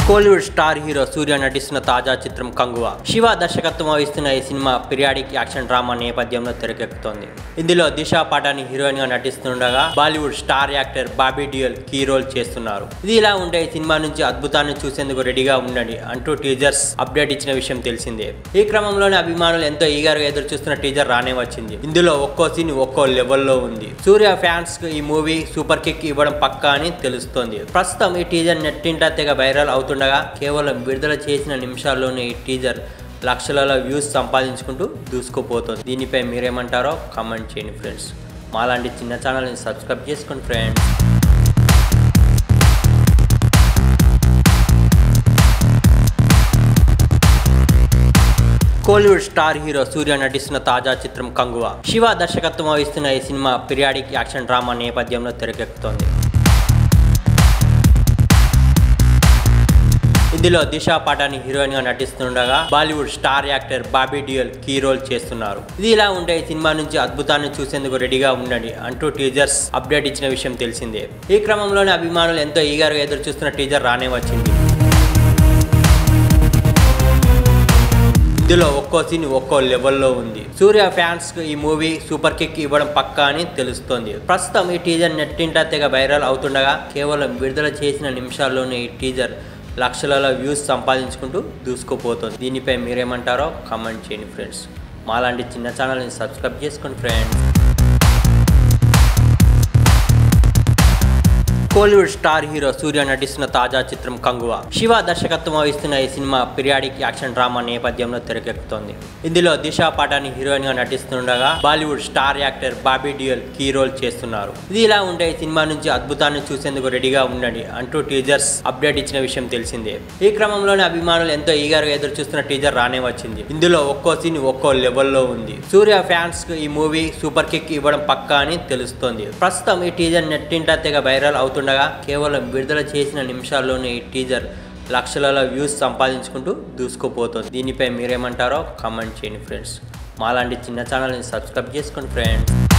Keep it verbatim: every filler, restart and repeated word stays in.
Kollywood star hero Suriya నటిస్తున్న తాజా చిత్రం కంగువా. శివ దర్శకత్వం వహిస్తున్న ఈ సినిమా పిరియాడిక్ యాక్షన్ డ్రామా నేపథ్యంలో తెరకెక్కుతోంది. ఇందులో దిశా పటాని హీరోయిన్ గా నటిస్తుండగా Bollywood star actor Bobby Deol key role చేస్తున్నారు. ఇది ఇలా ఉంటే ఈ సినిమా నుంచి అద్భుతాన్ని చూసేందుకు రెడీగా ఉండండి అంటూ టీజర్స్ అప్డేట్ ఇచ్చిన విషయం తెలిసిందే. ఈ క్రమంలోనే అభిమానులు ఎంతో ఈగర్ గా ఎదురు చూస్తున్న టీజర్ రానే వచ్చింది. ఇందులో ఒక్కో సీన్ ఒక్కో లెవెల్లో ఉంది. సూర్య ఫ్యాన్స్ కు ఈ మూవీ సూపర్ కిక్ ఇవ్వడం పక్కా అని తెలుస్తోంది. ప్రస్తుతం ఈ టీజర్ నెట్టింట తెగ వైరల్ అవుతుండగా కేవలం విడుదల చేసిన నిమిషాల్లోనే ఈ టీజర్ లక్షల వ్యూస్ సంపాదించుకుంటూ దూసుకుపోతుంది. దీనిపై మీరేమంటారో కామెంట్ చేయండి ఫ్రెండ్స్. మాలాంటి చిన్న ఛానల్ని సబ్స్క్రైబ్ చేసుకోండి friends. Kollywood star hero Suriya నటిస్తున్న తాజా చిత్రం కంగువా. శివ దర్శకత్వం వహిస్తున్న ఈ సినిమా పిరియాడిక్ యాక్షన్ డ్రామా నేపథ్యంలో తెరకెక్కుతోంది. ఇందులో దిశా పటాని హీరోయిన్ గా నటిస్తుండగా Bollywood star actor Bobby Deol key role చేస్తున్నారు. ఇది ఇలా ఉంటే ఈ సినిమా నుంచి అద్భుతాన్ని చూసేందుకు రెడీగా ఉండండి అంటూ టీజర్స్ అప్డేట్ ఇచ్చిన విషయం తెలిసిందే. ఈ క్రమంలోనే అభిమానులు ఎంతో ఈగర్ గా ఎదురు చూస్తున్న టీజర్ రానే వచ్చింది. ఇందులో ఒక్కో సీన్ ఒక్కో లెవెల్లో ఉంది. సూర్య ఫ్యాన్స్ కు ఈ మూవీ సూపర్ కిక్ ఇవ్వడం పక్కా అని తెలుస్తోంది. ప్రస్తుతం ఈ టీజర్ నెట్టింట తెగ వైరల్ అవుతుండగా కేవలం విడుదల చేసిన నిమిషాల్లోనే ఈ టీజర్ లక్షల వ్యూస్ సంపాదించుకుంటూ దూసుకుపోతుంది. దీనిపై మీరేమంటారో కామెంట్ చేయండి ఫ్రెండ్స్. మాలాంటి చిన్న ఛానల్ని సబ్స్క్రైబ్ చేసుకోండి friends. Kollywood star hero Suriya నటిస్తున్న తాజా చిత్రం కంగువా. శివ దర్శకత్వం వహిస్తున్న ఈ సినిమా పిరియాడిక్ యాక్షన్ డ్రామా నేపథ్యంలో తెరకెక్కుతోంది. ఇందులో దిశా పటాని హీరోయిన్ గా నటిస్తుండగా Bollywood star actor Bobby Deol key role చేస్తున్నారు. ఇది ఇలా ఉంటే ఈ సినిమా నుంచి అద్భుతాన్ని చూసేందుకు రెడీగా ఉండండి అంటూ టీజర్స్ అప్డేట్ ఇచ్చిన విషయం తెలిసిందే. ఈ క్రమంలోనే అభిమానులు ఎంతో ఈగర్ గా ఎదురు చూస్తున్న టీజర్ రానే వచ్చింది. ఇందులో ఒక్కో సీన్ ఒక్కో లెవెల్లో ఉంది. సూర్య ఫ్యాన్స్ కు ఈ మూవీ సూపర్ కిక్ ఇవ్వడం పక్కా అని తెలుస్తోంది. ప్రస్తుతం ఈ టీజర్ నెట్టింట తెగ వైరల్ అవుతుంది. కేవలం విడుదల చేసిన నిమిషాల్లోనే ఈ టీజర్ లక్షల వ్యూస్ సంపాదించుకుంటూ దూసుకుపోతుంది. దీనిపై మీరేమంటారో కామెంట్ చేయండి ఫ్రెండ్స్. మాలాంటి చిన్న ఛానల్ని సబ్స్క్రైబ్ చేసుకోండి ఫ్రెండ్స్.